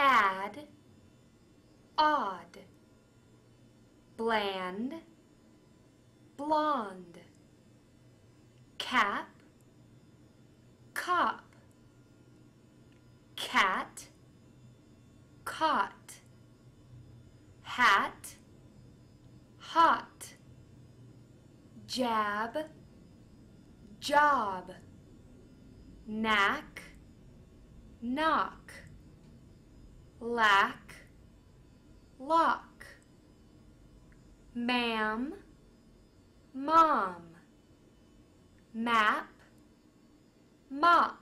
add, odd, bland, blonde, cap, cop, cat, caught, hat, hot, jab, job, knack, knock, lack, lock, ma'am, mom, map, mop,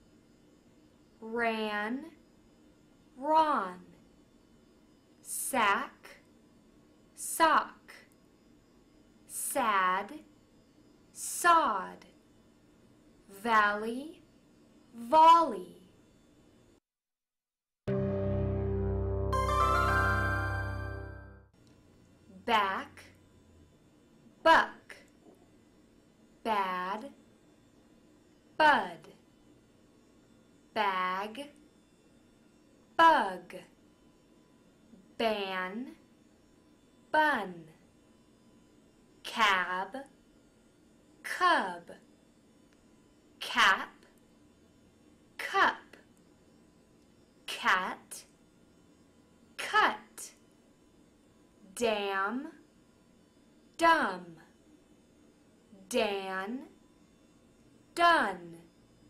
ran, ron, sack, sock, sad, sod, valley, volley. Back, buck, bad, bud, bag, bug, ban, bun, cab, cub, cap, cup, cat, cut, dam, dumb, Dan, done,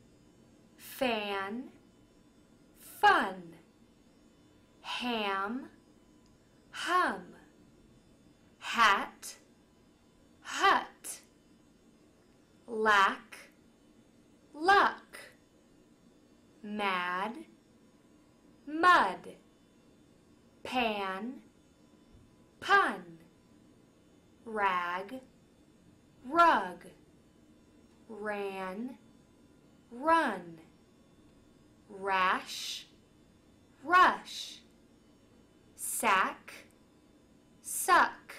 fan, fun, ham, hum, hat, hut, lack, luck, mad, mud, pan, pun, rag, rug, ran, run, rash, rush, sack, suck,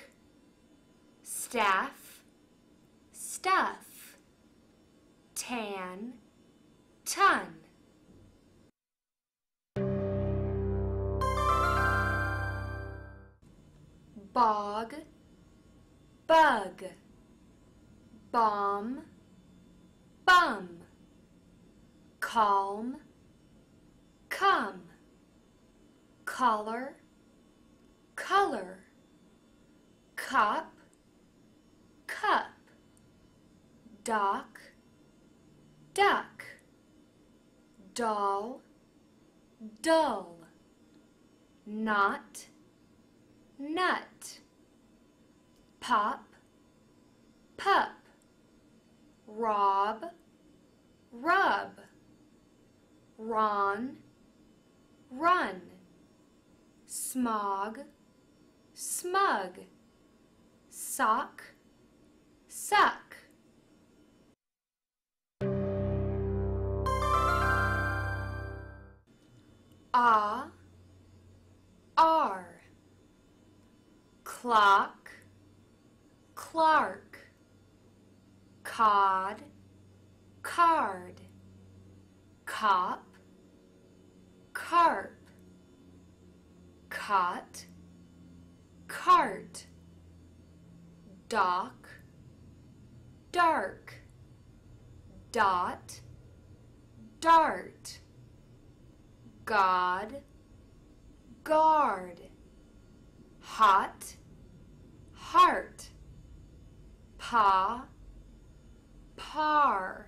staff, stuff, tan, ton. Bog, bug, bomb, bum, calm, come, collar, color, cup, cup, dock, duck, doll, dull, knot, nut, pop, pup, rob, rub, ron, run, smog, smug, sock, suck. Ah, are, clock, clark, cod, card, cop, carp, cot, cart, dock, dark, dot, dart, god, guard, hot, heart, paw, par,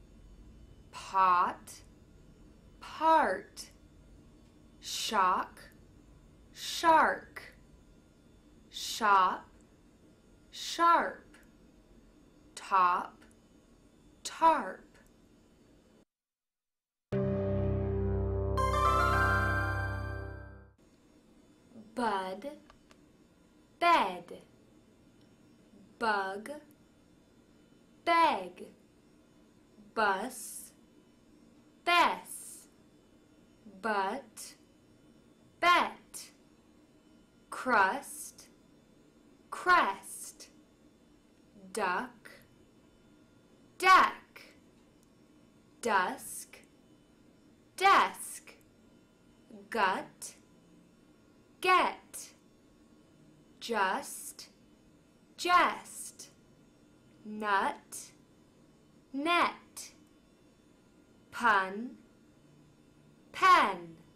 pot, part, shock, shark, shop, sharp, top, tarp. Bud, bed, bug, beg, bus, bess, but, bet, crust, crest, duck, deck, dusk, desk, gut, get, just, jest, nut, net, pun, pen,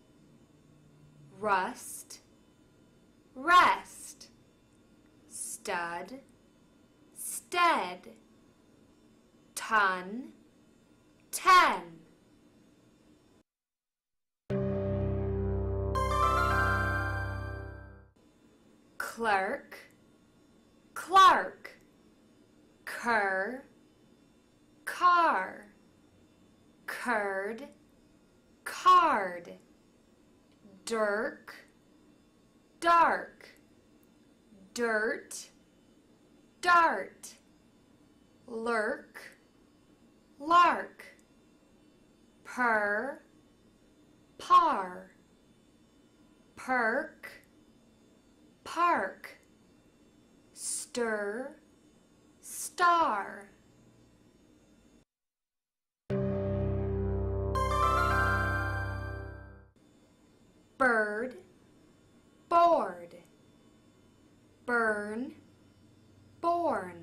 rust, rest, stud, stead, ton, ten. Clerk, clark, cur, car, curd, card, dirk, dark, dirt, dart, lurk, lark, purr, par, perk, park, stir, star. Bird, board, burn, born,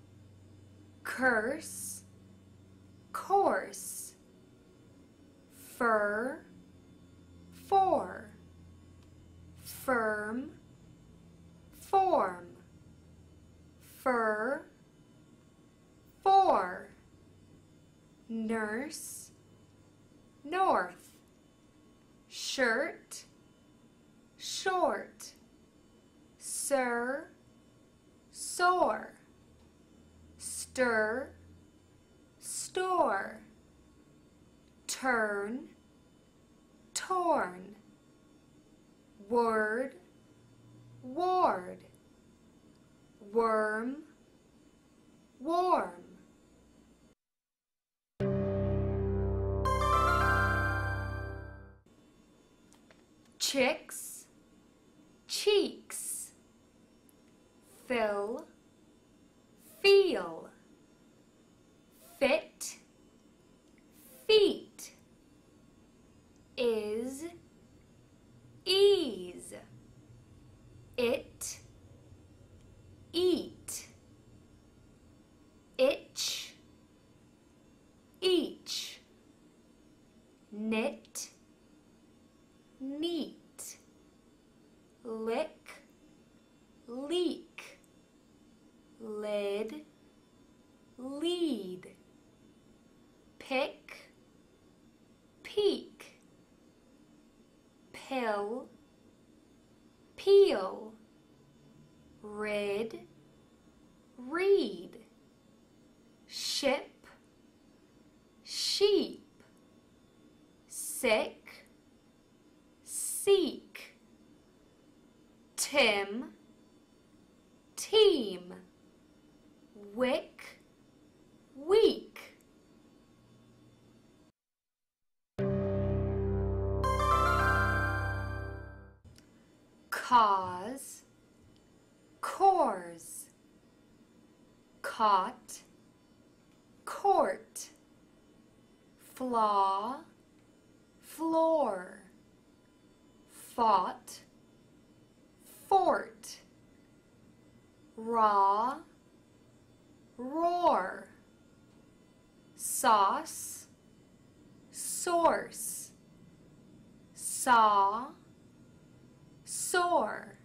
curse, course, fur, for, firm, form, fur, for, nurse, north, shirt, short, sir, sore, stir, store, turn, torn, word, ward, worm, warm. Chicks, cheeks, fill, feel, fit, feet, is, ease, it, eat, itch, each, knit, neat, lick, leak, lid, lead, pick, peak, pill, peel, rid, read, ship, sheep, sick, seek, Tim, team, wick, week. Cause, cores, caught, court, flaw, floor, fought, fort, raw, roar, sauce, source, saw, sore,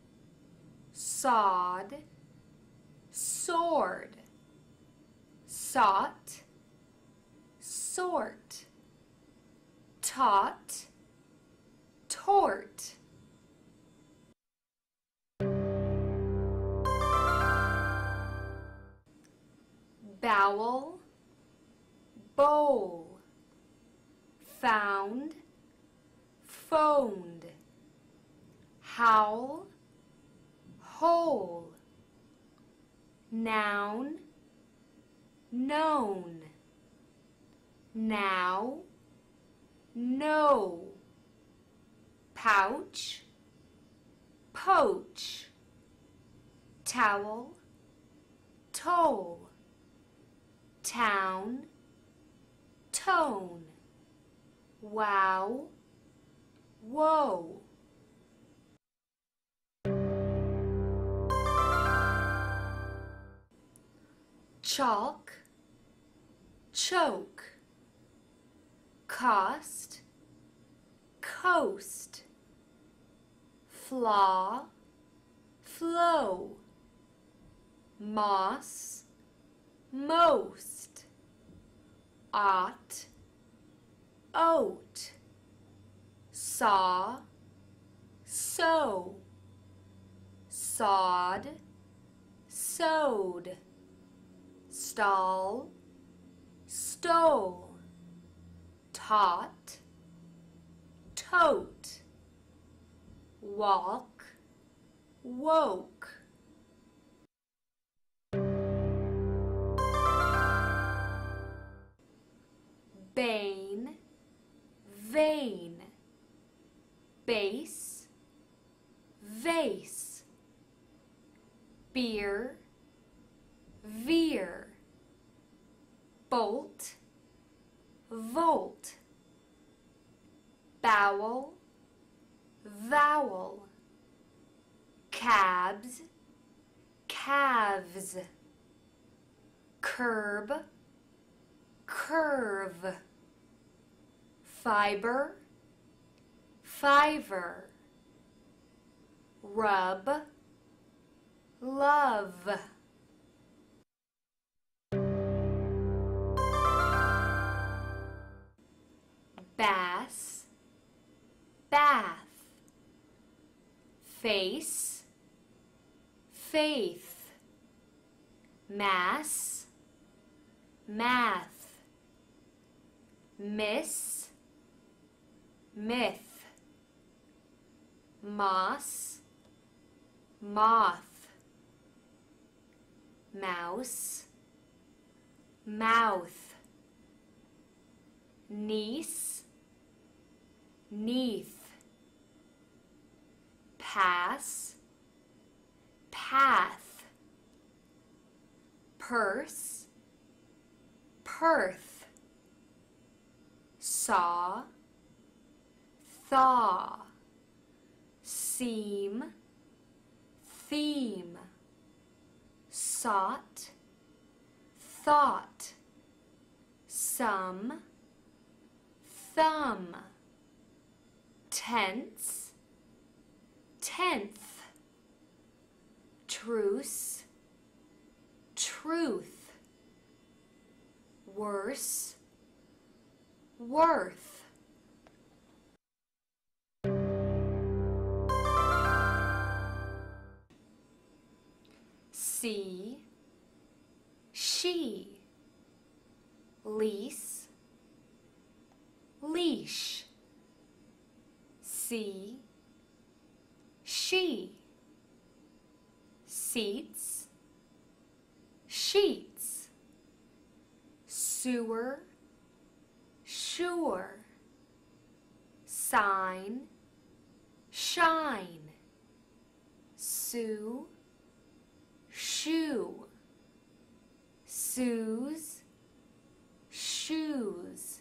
sod, sword, sought, sort, taught, tort. Bowel, bowl, found, phoned, howl, whole, noun, known, now, know, pouch, poach, towel, toll, town, tone, wow, woe. Chalk, choke. Cost, coast. Flaw, flow. Moss, most. Ought, oat. Saw, sow. Sawed, sewed. Stall, stole. Taught, tote. Walk, woke. Bane, vain. Base, vase. Beer, veer. Bolt, volt. Bowel, vowel. Cabs, calves. Curb, curve. Fiber, fiver. Rub, love. Bass, bath. Face, faith. Mass, math. Miss, myth. Moss, moth. Mouse, mouth. Niece, neath. Pass, path. Purse, perth. Saw, thaw. Seam, theme. Sought, thought. Sum, thumb. Tense, tenth. Truce, truth. Worse, worth. See, she. Lease, leash. See, she. Seats, sheets. Sewer, sure. Sign, shine. Sue, shoe. Sue's, shoes.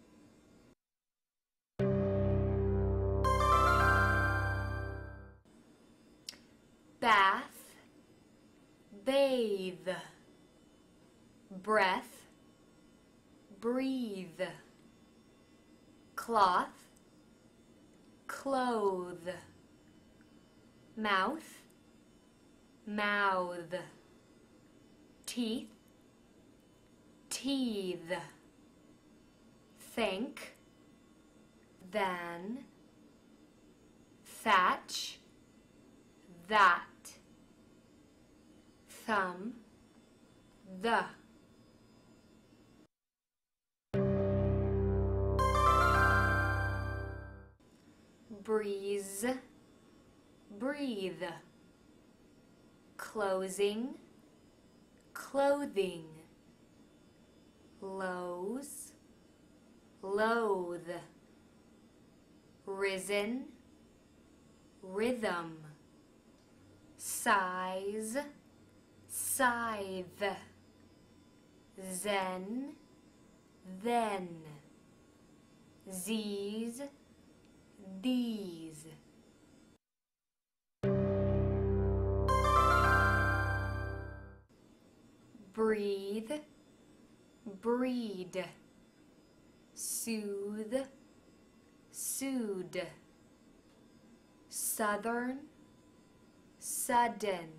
Bath, bathe. Breath, breathe. Cloth, clothe. Mouth, mouth. Teeth, teeth. Think, then. Thatch, that. Thumb, the. Breeze, breathe. Closing, clothing. Lows, loathe. Risen, rhythm. Size, scythe. Zen, then. Z's, these. Breathe, breed. Soothe, soothe. Southern, sudden.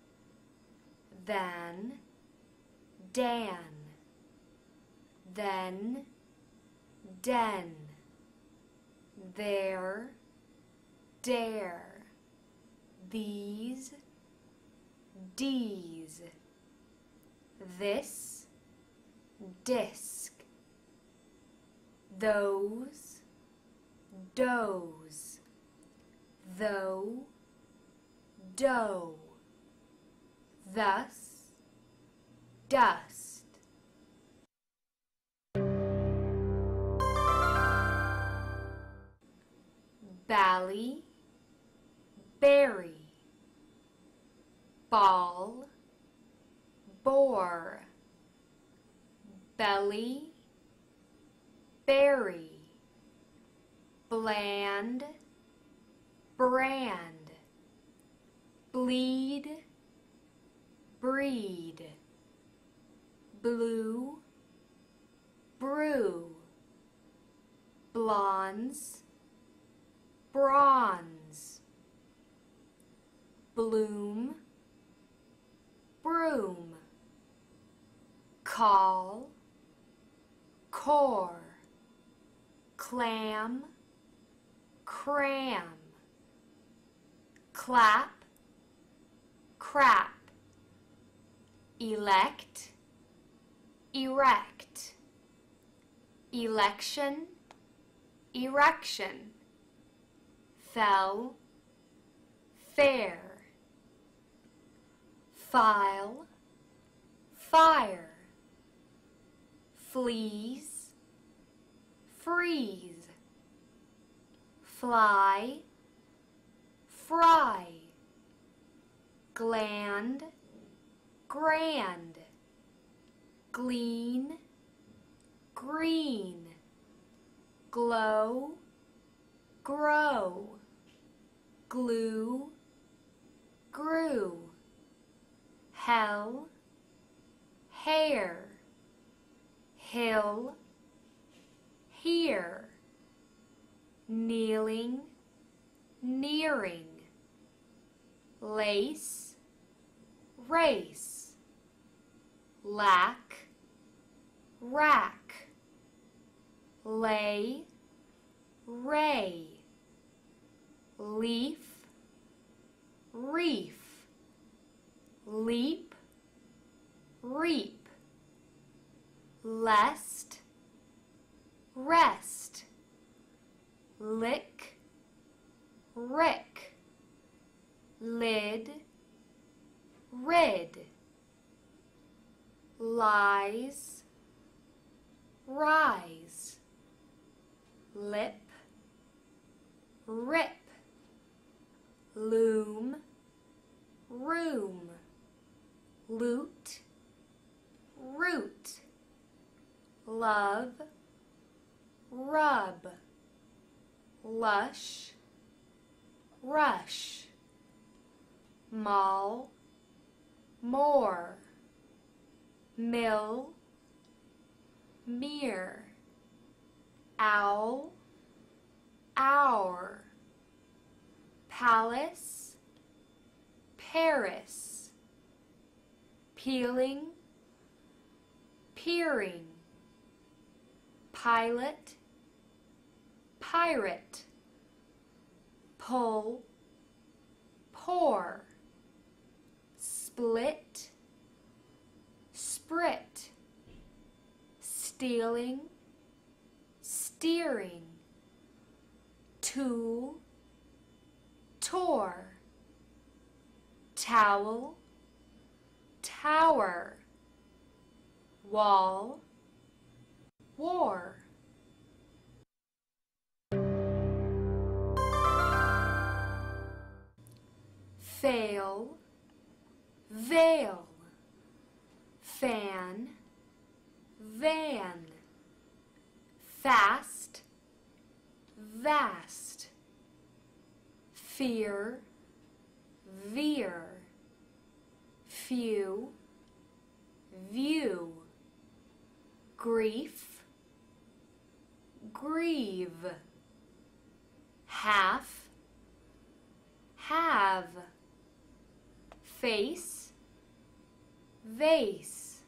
Then, dan. Then, den. There, dare. These, dees. This, disc. Those, doze. Though, dough. Thus, dust. Bally, berry. Ball, bore. Belly, berry. Bland, brand. Bleed, breed. Blue, brew. Blondes, bronze. Bloom, broom. Call, core. Clam, cram. Clap, crap. Elect, erect. Election, erection. Fell, fair. File, fire. Fleas, freeze. Fly, fry. Gland, grand. Glean, green. Glow, grow. Glue, grew. Hell, hair. Hill, here. Kneeling, nearing. Lace, race. Lack, rack. Lay, ray. Leaf, reef. Leap, reap. Lest, rest. Lick, rick. Lid, rid. Lies, rise. Lip, rip. Loom, room. Loot, root. Love, rub. Lush, rush. Mall, more. Mill, mere. Owl, hour. Palace, Paris. Peeling, peering. Pilot, pirate. Pull, pour. Split, sprit. Stealing, steering. Tool, tour. Towel, tower. Wall, war. Fail, veil. Fan, van. Fast, vast. fear, veer, few, view, grief, grieve, half, have, face, vase,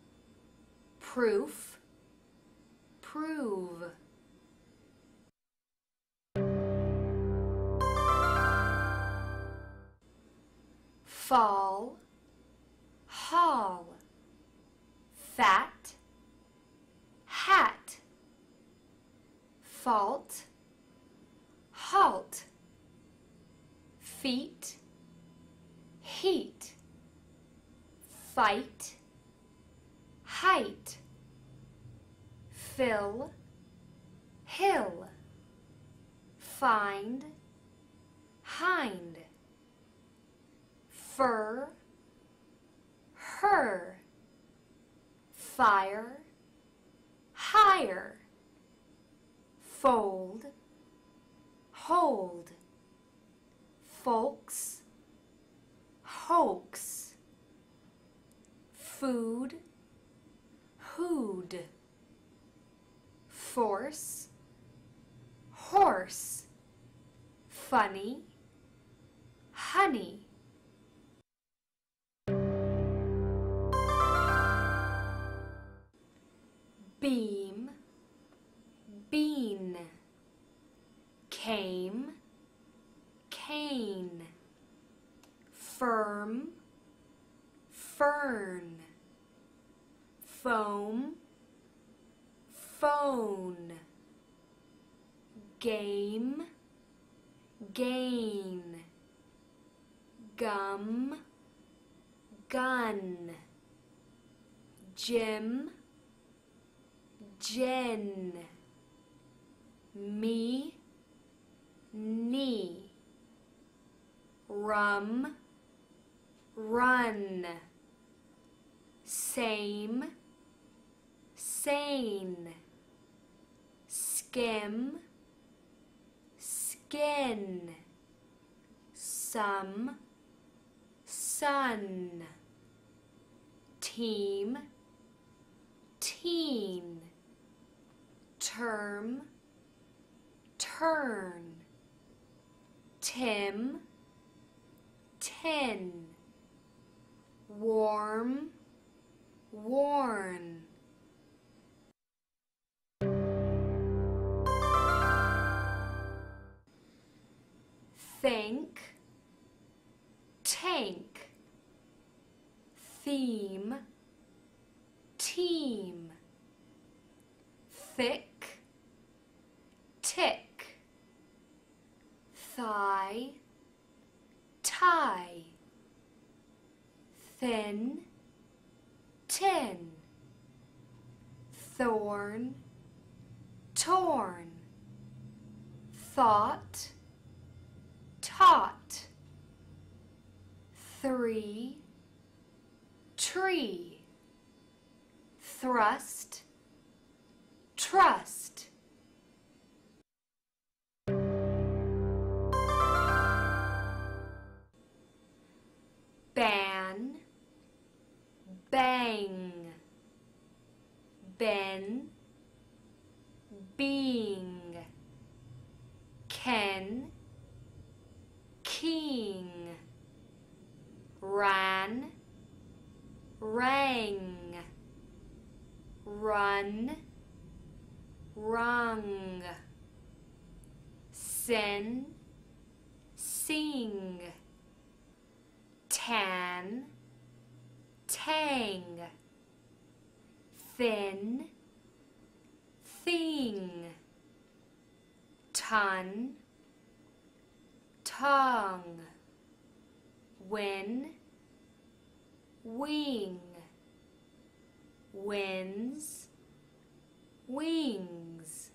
proof, prove. Fall, haul, fat, hat, fault, halt, feet, heat, fight, height, fill, hill, find, hind, fur, her, fire, hire, fold, hold, folks, hoax, food, hood, force, horse, funny, honey. Beam, bean, came, cane, firm, fern, foam, phone, game, gain, gum, gun, Jim, Jen, me, knee, rum, run, same, sane, skim, skin, some, sun, team, teen, term, turn, Tim, tin, warm, worn. Think, tank, theme, team, thick, tick, thigh, tie, thin, tin, thorn, torn, thought, taught, three, tree, thrust, trust. Ban, bang, ben, being, ken, king, ran, rang, run, rung, sin, sing, tan, tang, thin, thing, ton, tongue, win, wing, wins, wings.